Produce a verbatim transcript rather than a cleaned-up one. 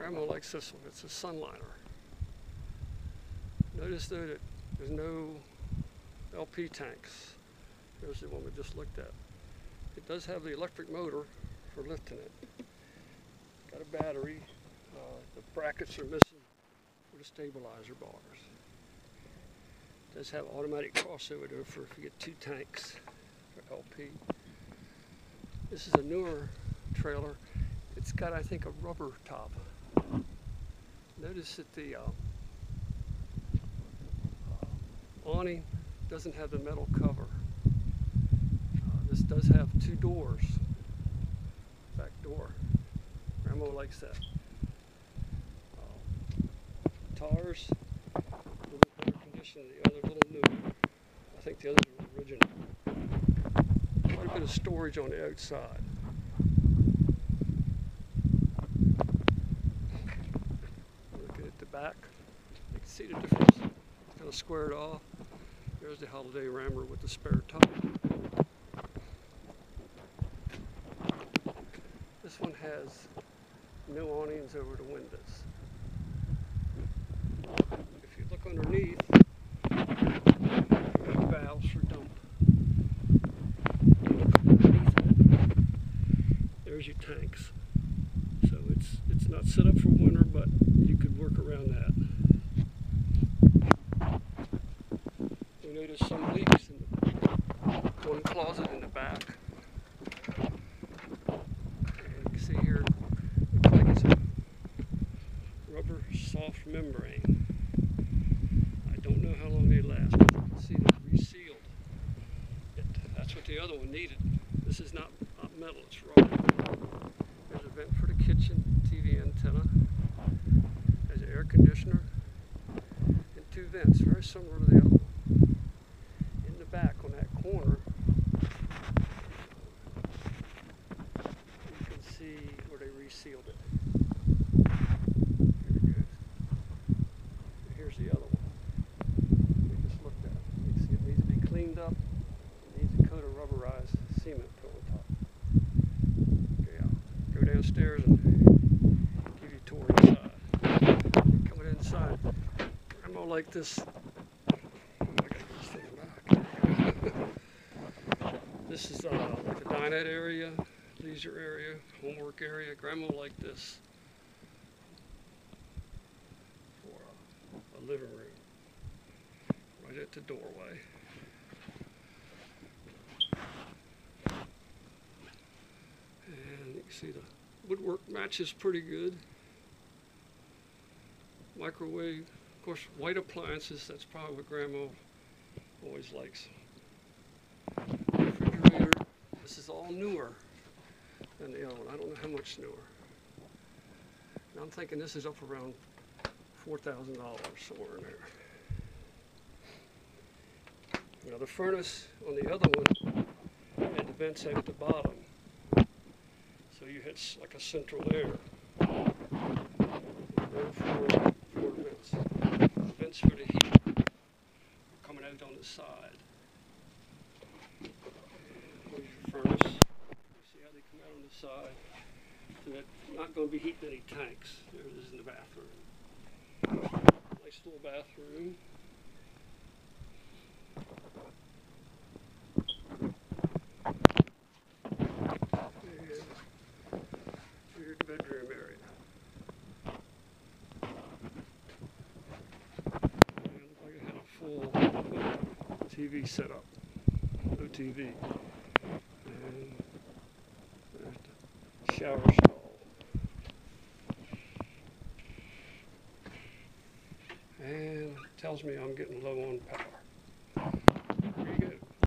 Grandma likes this one. It's a Sunliner. Notice though that there's no L P tanks. There's the one we just looked at. It does have the electric motor for lifting it. Got a battery. Uh, the brackets are missing for the stabilizer bars. It does have automatic crossover though for if you get two tanks for L P. This is a newer trailer. It's got, I think, a rubber top. Notice that the uh, uh, awning doesn't have the metal cover. Uh, this does have two doors. Back door. Grandma likes that. Uh, tires, a little better condition. The other little newer. I think the others are original. Quite a bit of storage on the outside. Looking at the back, you can see the difference. It's kind of squared off. There's the Holiday rammer with the spare tire. This one has no awnings over the windows. If you look underneath, there are valves for dump. There's your tanks. So it's it's not set up for winter, but you could work around that. We noticed some leaks in the one closet in the back. And you can see here, it looks like it's a rubber soft membrane. I don't know how long they last, but you can see they've resealed it. That's what the other one needed. This is not, not metal, it's rubber. There's a vent for the kitchen, T V antenna. There's an air conditioner, and two vents, very similar to the other one. In the back, on that corner, you can see where they resealed it. Here it goes. And here's the other one we just looked at. You can see it needs to be cleaned up. It needs a coat of rubberized cement put on top. Okay, I'll go downstairs and give you a tour inside. Coming inside, Grandma like this. Oh, I gotta get this thing back. This is uh, like a dinette area, leisure area, homework area. Grandma like this for a, a living room, right at the doorway. And you can see the woodwork matches pretty good. Microwave, of course, white appliances, that's probably what Grandma always likes. Refrigerator, this is all newer than the other one. I don't know how much newer. And I'm thinking this is up around four thousand dollars, somewhere in there. Now the furnace on the other one had the vents out at the bottom. So you had like a central air. There were four, four vents. Vents for the heat coming out on the side. Here's your furnace. You see how they come out on the side. So that's not going to be heating any tanks. There it is in the bathroom. Nice little bathroom. Bedroom area. And it looked like it had a full T V setup. No T V. And there's the shower stall. And it tells me I'm getting low on power.